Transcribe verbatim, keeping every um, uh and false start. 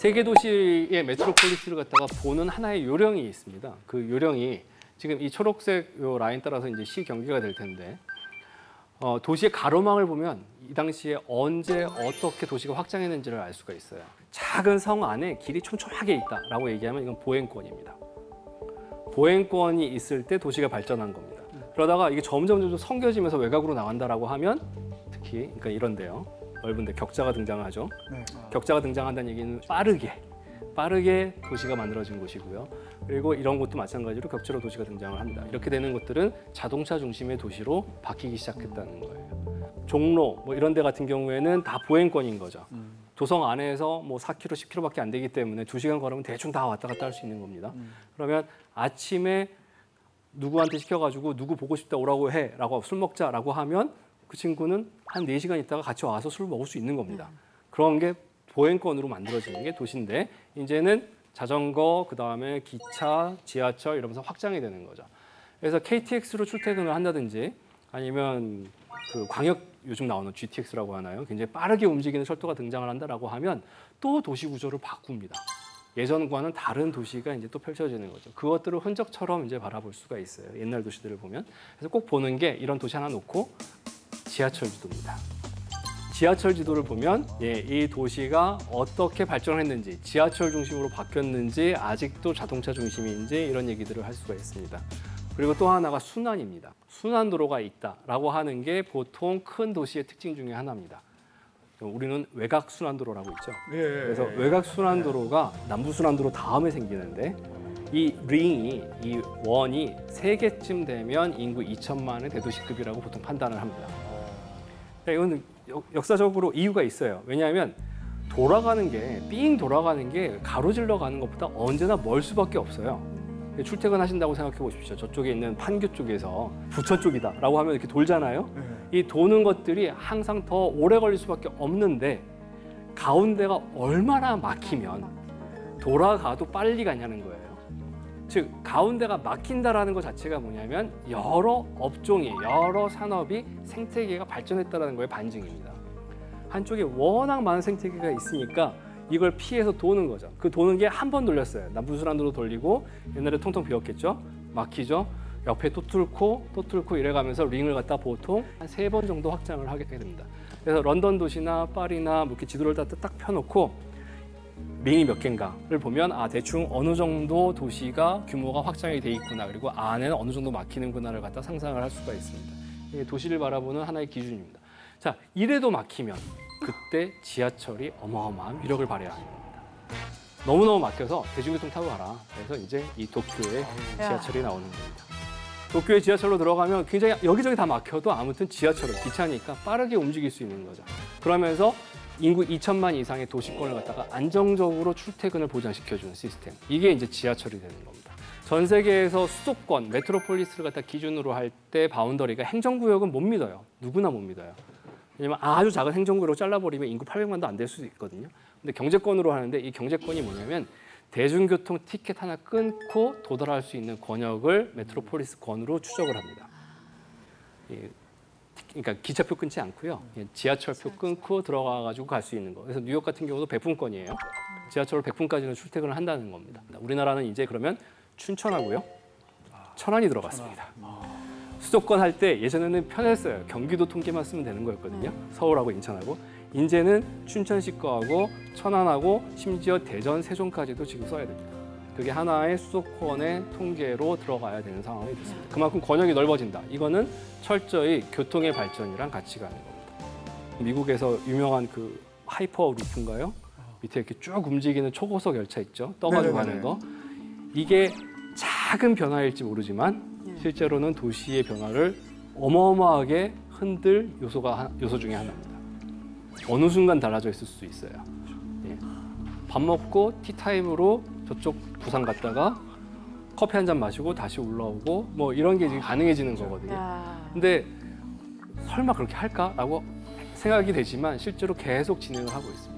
세계 도시의 메트로폴리스를 갖다가 보는 하나의 요령이 있습니다. 그 요령이 지금 이 초록색 요 라인 따라서 이제 시 경계가 될 텐데 어, 도시의 가로망을 보면 이 당시에 언제 어떻게 도시가 확장했는지를 알 수가 있어요. 작은 성 안에 길이 촘촘하게 있다라고 얘기하면 이건 보행권입니다. 보행권이 있을 때 도시가 발전한 겁니다. 그러다가 이게 점점 점점 성겨지면서 외곽으로 나간다라고 하면 특히 그러니까 이런데요. 넓은데 격자가 등장을 하죠. 네. 격자가 등장한다는 얘기는 빠르게 빠르게 도시가 만들어진 곳이고요. 그리고 이런 곳도 마찬가지로 격자로 도시가 등장을 합니다. 이렇게 되는 것들은 자동차 중심의 도시로 바뀌기 시작했다는 거예요. 종로 뭐 이런 데 같은 경우에는 다 보행권인 거죠. 음. 도성 안에서 뭐 사 킬로미터, 십 킬로미터밖에 안 되기 때문에 두 시간 걸으면 대충 다 왔다 갔다 할 수 있는 겁니다. 음. 그러면 아침에 누구한테 시켜가지고 누구 보고 싶다 오라고 해라고 술 먹자라고 하면 그 친구는 한 네 시간 있다가 같이 와서 술 먹을 수 있는 겁니다. 음. 그런 게 보행권으로 만들어지는 게 도시인데 이제는 자전거, 그다음에 기차, 지하철 이러면서 확장이 되는 거죠. 그래서 케이티엑스로 출퇴근을 한다든지 아니면 그 광역 요즘 나오는 지티엑스라고 하나요? 굉장히 빠르게 움직이는 철도가 등장을 한다라고 하면 또 도시 구조를 바꿉니다. 예전과는 다른 도시가 이제 또 펼쳐지는 거죠. 그것들을 흔적처럼 이제 바라볼 수가 있어요. 옛날 도시들을 보면. 그래서 꼭 보는 게 이런 도시 하나 놓고 지하철 지도입니다. 지하철 지도를 보면 예, 이 도시가 어떻게 발전했는지, 지하철 중심으로 바뀌었는지, 아직도 자동차 중심인지 이런 얘기들을 할 수가 있습니다. 그리고 또 하나가 순환입니다. 순환도로가 있다라고 하는 게 보통 큰 도시의 특징 중에 하나입니다. 우리는 외곽 순환도로라고 있죠. 예, 그래서 외곽 순환도로가 남부 순환도로 다음에 생기는데 이 링이, 이 원이 세 개쯤 되면 인구 이천만의 대도시급이라고 보통 판단을 합니다. 이건 역사적으로 이유가 있어요. 왜냐하면 돌아가는 게, 삥 돌아가는 게 가로질러 가는 것보다 언제나 멀 수밖에 없어요. 출퇴근하신다고 생각해 보십시오. 저쪽에 있는 판교 쪽에서 부천 쪽이다라고 하면 이렇게 돌잖아요. 이 도는 것들이 항상 더 오래 걸릴 수밖에 없는데 가운데가 얼마나 막히면 돌아가도 빨리 가냐는 거예요. 즉 가운데가 막힌다라는 것 자체가 뭐냐면 여러 업종이, 여러 산업이 생태계가 발전했다는 거에 반증입니다. 한쪽에 워낙 많은 생태계가 있으니까 이걸 피해서 도는 거죠. 그 도는 게 한 번 돌렸어요. 남부순환도로 돌리고 옛날에 통통 비었겠죠. 막히죠. 옆에 또 뚫고 또 뚫고 이래가면서 링을 갖다 보통 한 세 번 정도 확장을 하게 됩니다. 그래서 런던 도시나 파리나 뭐 이렇게 지도를 딱, 딱 펴놓고 링이 몇 개인가를 보면 아 대충 어느 정도 도시가 규모가 확장이 돼 있구나, 그리고 안에는 어느 정도 막히는구나를 갖다 상상을 할 수가 있습니다. 이게 도시를 바라보는 하나의 기준입니다. 자, 이래도 막히면 그때 지하철이 어마어마한 위력을 발휘하는 겁니다. 너무너무 막혀서 대중교통 타고 가라. 그래서 이제 이 도쿄에 지하철이 나오는 겁니다. 도쿄에 지하철로 들어가면 굉장히 여기저기 다 막혀도 아무튼 지하철은 기차니까 빠르게 움직일 수 있는 거죠. 그러면서 인구 이천만 이상의 도시권을 갖다가 안정적으로 출퇴근을 보장시켜주는 시스템. 이게 이제 지하철이 되는 겁니다. 전 세계에서 수도권, 메트로폴리스를 갖다 기준으로 할 때 바운더리가 행정구역은 못 믿어요. 누구나 못 믿어요. 왜냐면 아주 작은 행정구역으로 잘라버리면 인구 팔백만도 안 될 수도 있거든요. 근데 경제권으로 하는데 이 경제권이 뭐냐면 대중교통 티켓 하나 끊고 도달할 수 있는 권역을 메트로폴리스권으로 추적을 합니다. 그러니까 기차표 끊지 않고요. 지하철표 끊고 들어가가지고 갈 수 있는 거. 그래서 뉴욕 같은 경우도 백 분권이에요. 지하철로 백 분까지는 출퇴근을 한다는 겁니다. 우리나라는 이제 그러면 춘천하고요. 천안이 들어갔습니다. 수도권 할 때 예전에는 편했어요. 경기도 통계만 쓰면 되는 거였거든요. 서울하고 인천하고. 이제는 춘천시 거하고 천안하고 심지어 대전, 세종까지도 지금 써야 됩니다. 그게 하나의 수도권의 통계로 들어가야 되는 상황이 됐습니다. 그만큼 권역이 넓어진다. 이거는 철저히 교통의 발전이랑 같이 가는 겁니다. 미국에서 유명한 그 하이퍼 루프인가요? 밑에 이렇게 쭉 움직이는 초고속 열차 있죠? 떠가지고 가는 거. 이게 작은 변화일지 모르지만 실제로는 도시의 변화를 어마어마하게 흔들 요소가 요소 중에 하나입니다. 어느 순간 달라져 있을 수도 있어요. 예. 밥 먹고 티타임으로 저쪽 부산 갔다가 커피 한 잔 마시고 다시 올라오고 뭐 이런 게 지금 가능해지는 거거든요. 근데 설마 그렇게 할까라고 생각이 되지만 실제로 계속 진행을 하고 있습니다.